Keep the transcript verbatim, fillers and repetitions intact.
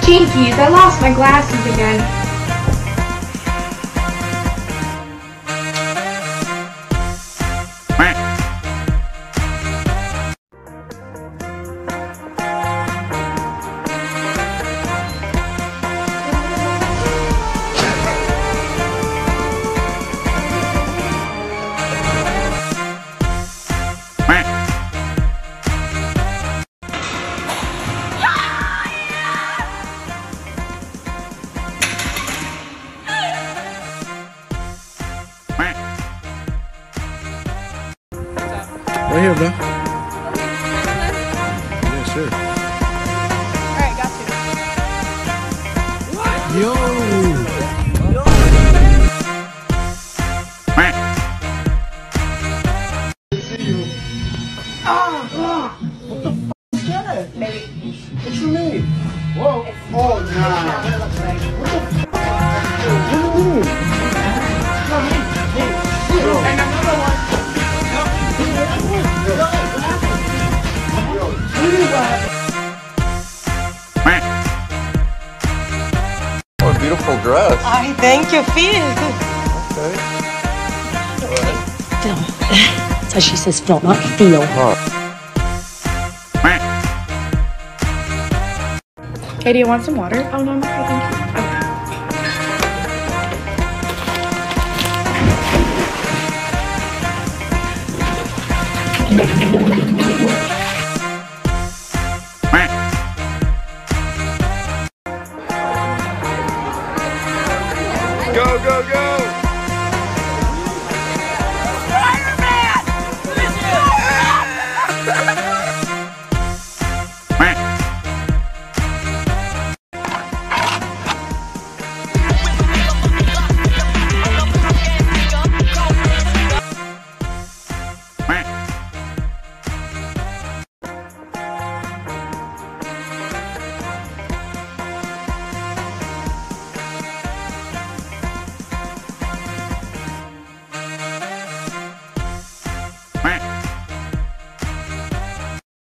Jinkies, I lost my glasses again. Right here, bro. Yeah, sure. Alright, got you. Yo! Yo! See you. Ah! What the f is that? What you mean? Whoa! Oh, nah. What the f? What do you mean? And another one. What a beautiful dress. I thank you, Phil. Okay. Phil. That's how she says Phil, not Theo. Huh. Hey, do you want some water? Oh, no, I'm okay, thank you. Okay.